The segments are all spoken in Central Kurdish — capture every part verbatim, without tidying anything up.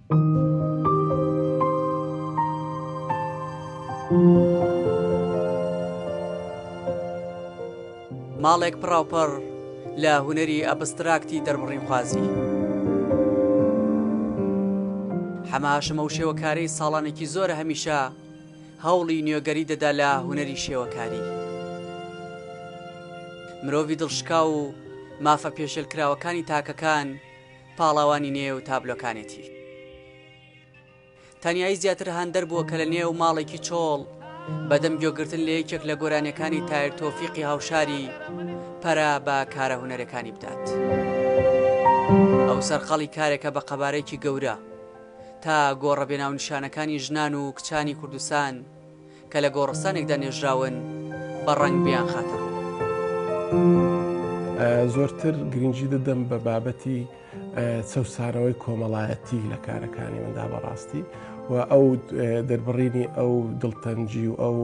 ماڵێک پڕاوپەڕ لە هونەری ئەبستراکتی دەربڕینخوازی. حەماشەمە و شێوەکارەی ساڵانێکی زۆرە هەمیشە هەوڵی نوێگەری دەدا لە هونەری شێوەکاری. مرۆڤی دڵشکا و مافە پێشێلکراوەکانی تاکەکان پاڵاوانی نێو و تابلۆکانێتی. تەنیایی زیاتر هەندەر بووە کە لە نێو ماڵێکی چۆڵ بەدەم گوێگرتن لە یەکێک لە گۆرانیەکانی تایر تۆفیقی هاوشاری پەرە بە کارە هونەرەکانی بدات. ئەو سەرقەڵی کارێکە بە قەبارەیەکی گەورە تا گۆڕە بێناو نیشانەکانی ژنان و کچانی کوردستان کە لە گۆڕستانێکدا نێژراون بە ڕەنگ بیان خاتە. زۆرتر گرنگی دەدەم بە بابەتی چەسانەوەی کۆمەڵایەتی لە کارەکانی مندا بەڕاستی و ئەو دەربڕینی ئەو دڵتەنجی و ئەو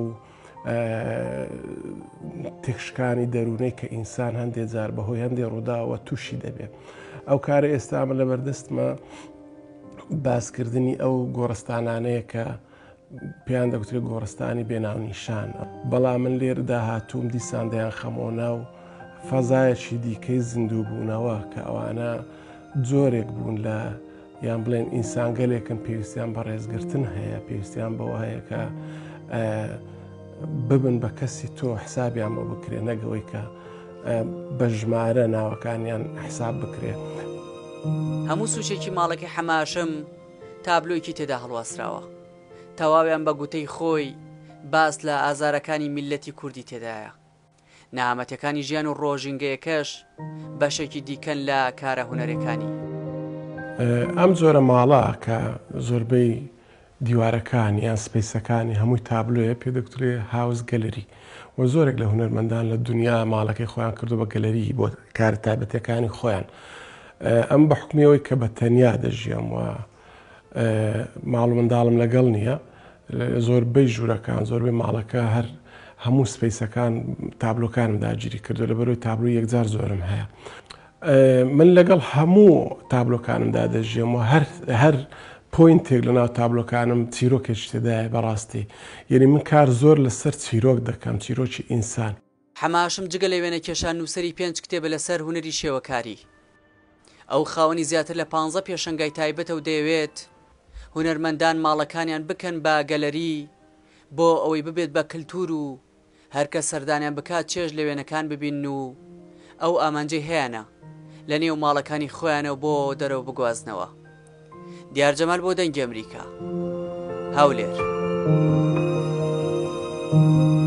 تێکشکانی دەروونەی کە ئینسان هەندێک جار بەهۆی هەندێک ڕووداوە تووشی دەبێت. ئەو کارە ئێستامە لە بەردەستمە باسکردنی ئەو گۆڕستانانەیە کە پێیان دەگوترێت گۆڕستانی بێناونیشان، بەڵام من لێرەدا هاتووم دیسان دەیان خەمۆنا و فەزایەکی دیکەی زیندوو بوونەوە کە ئەوانە جۆرێک بوون لە یان بڵێن ئینسانگەلێکن پێویستیان بە ڕێزگرتن هەیە، پێویستیان بەوە هەیە کە ببن بە کەسی تۆ حسابیان بۆ بکرێ، نەگەوەی کە بە ژمارە ناوەکانیان حساب بکرێت. هەموو سوچێکی ماڵەکەی حەماشم تابلۆیەکی تێدا هەڵواسراوە. تەواویان بە گوتەی خۆی باس لە ئازارەکانی میلەتی کوردی تێدایە. نەهامەتەکانی ژیان و ڕۆژینگەیەکەش بەشێکی دیکەن لە کارە هونەرەکانی. ئەم جۆرە ماڵە کە زۆربەی دیوارەکان یان سپیسەکانی هەمووی تابلۆیە پێدەکترێ هاوس گەلەری و زۆرێک لە هونەرمەندان لە دنیا ماڵەکەی خۆیان کردو بە گەلەری بۆ کار تایبەتەکانی خۆیان. ئەم بە حکمیەوەی کە بە تەنیا دەژیەم و ماڵ و منداڵم لەگەڵ نییە، زۆربەی ژوورەکان زۆربەی ماڵەکە هەر هەموو سپیسەکان تابلۆکانم داگیری کردو لە بەرەوەی تابلۆی یەکجار زۆرم هەیە. من لەگەڵ هەموو تابلۆکانمدا دەژیم و هەر پۆینتێک لە ناو تابلۆکانم چیرۆکێک تێدایە بەڕاستی. یعنی من کار زۆر لەسەر چیرۆک دەکەم، چیرۆکی ئینسان. حەماشم جگە لە وێنە کێشان نووسەری پێنج کتێبە لەسەر هونەری شێوەکاری. ئەو خاوەنی زیاتر لە پانزە پێشەنگای تایبەتە و دەیەوێت هونەرمەندان ماڵەکانیان بکەن بە گەلەری بۆ ئەوەی ببێت بە کللتور و هەرکە سەردانیان بکات چێژ لە وێنەکان ببین و ئەو ئامانجەی هەیەە لە نێو ماڵەکانی خۆیانە بۆ دەرەوە بگوازنەوە. دیارجەمال بۆ دەنگی ئەمریکا، هەولێر.